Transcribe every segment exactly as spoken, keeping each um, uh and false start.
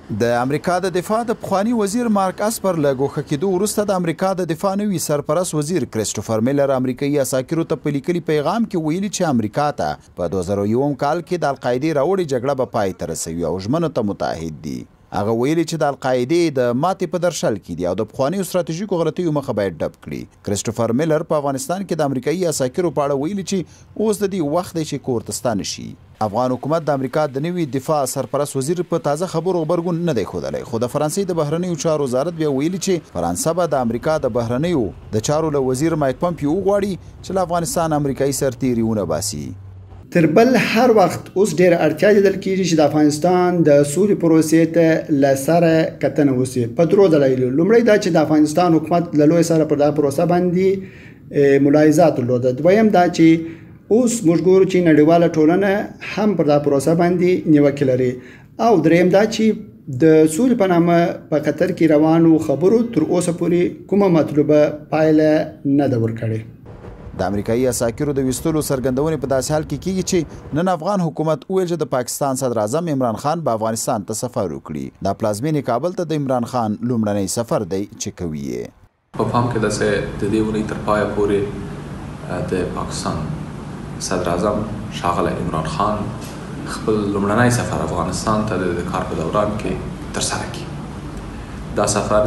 د امریکا د دفاع د پخوانی وزیر مارک اسپر له ګوښه کېدو وروسته د امریکا د دفاع نوي سرپرست وزیر کریسټوفر میلر امریکایي عساکرو ته په لیکلي پیغام کې ویلي چې امریکا ته په دوه زره یو کال کې د القاعدې راوړې جګړه به پای ته رسوي او ژمنو ته متعهد دي. هغه ویلي چې د القاعدې د ماتې په درشل کې دي او د پخوانیو ستراتیژیکو غلطیو مخه باید ډب کړي. کریسټوفر میلر په افغانستان کې د امریکایي عساکرو په اړه ویلي چې اوس د دې وخت دی چې کور ته ستانه شي. افغان حکومت د امریکا د نوي دفاع سرپرست وزیر په تازه خبرو غبرګون نه دی ښودلی، خو د فرانسې د بهرنیو چارو وزارت بیا ویلي چې فرانسه به د امریکا د بهرنیو د چارو له وزیر مایک پمپیو وغواړي چې له افغانستان امریکایي سرتیري ونه باسي. تر بل هر وخت اوس ډېره اړتیا لیدل کېږي چې د افغانستان د سولې پروسې ته له سره کتنه وشي په درو دلایلو. لومړی دا چې د افغانستان حکومت له لوی سره پر دا پروسه باندې ملاحظات درلوده. دویم دا چې اوس موږ ګورو چې نړیواله ټولنه هم پر دا پروسه باندې نیوکې لري. او دریم دا چې د سولې په نامه په قطر کې روانو خبرو تر اوسه پورې کومه مطلوبه پایله نه ده ورکړې. د امریکایي عساکرو د ویستلو څرګندونې په داسې حال کې کېږي چې نن افغان حکومت وویل چې د پاکستان صدر اعظم عمران خان به افغانستان ته سفر وکړي. دا پلازمینې کابل ته د عمران خان لومړنی سفر دی چې کوي یې. په پام کې داسې د دې ونې تر پایه پورې د پاکستان صدر اعظم ښاغلی عمران خان خپل لومړنی سفر افغانستان ته د کار په دوران کې ترسره کړي. دا سفر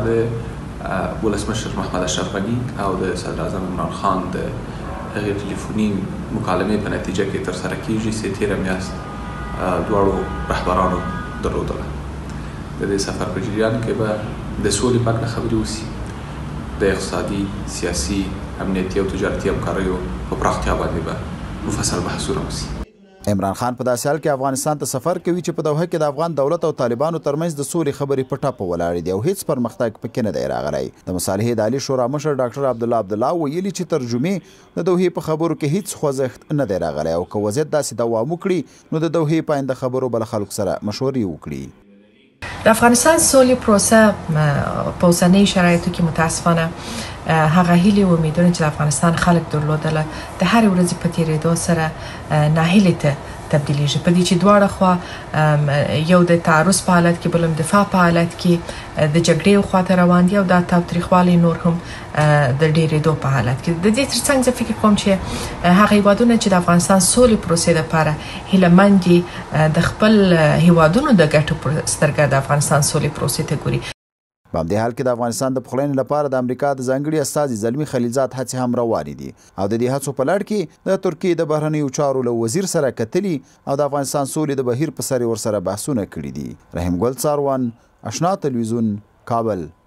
د ولسمشر محمد اشرف غني او د صدر اعظم عمران خان د هغې ټلیفوني مکالمې په نتیجه کې ترسره کیږي چې تېره میاشت دواړو رهبرانو درلودله. د دې سفر په جریان کې به د سولې په هکله خبرې وشي، د اقتصادي، سیاسي، امنیتي او تجارتي همکاریو په پراختیا باندې به مفصل بحثونه وشي. عمران خان په داسې حال کې افغانستان ته سفر کوي چې په دوحه کې د افغان دولت او طالبانو ترمنځ د سولې خبرې په ټاپه ولاړې دي او هیڅ پرمختګ پکې نه دی راغلی. د مصالحې د عالي شورا مشر ډاکټر عبدالله عبدالله ویلي چې ترجمې د دوحې په خبرو کې هیڅ خوځښت نه دی راغلی او که وضعیت داسې دوام وکړي نو د دوحې په آینده خبرو به له خلکو سره مشورې وکړي. د افغانستان سولې پروسه په اوسنیو شرایطو کې متاسفانه هغه هیلې او امیدونه چې د افغانستان خلک درلودله د هرې ورځې په تېرېدو سره ناهیلې ته تبدیلیږي. په دې چې دواړه خوا یو د تعرض په حالت کې بل هم دفاع په حالت کې د جګړې خواته روان دي او دا تاوتریخوالی نور هم د ډېرېدو په حالت کې. د دې ترڅنګ زه فکر کوم چې هغه هیوادونه چې د افغانستان سولې پروسې لپاره هیلهمند دي د خپل هیوادونو د ګټو په سترګه د افغانستان سولې پروسې ته ګوري. په همدې حال کې د افغانستان د پخلاینې لپاره د امریکا د ځانګړي استازي زلمي خلیلزاد هڅې هم روانې دي او د دې هڅو په لړ کې د ترکیې د بهرنیو چارو له وزیر سره کتلي او د افغانستان سولې د بهیر په سر ورسره بحثونه کړي دي. رحیم ګل څاروان، اشنا تلویزیون، کابل.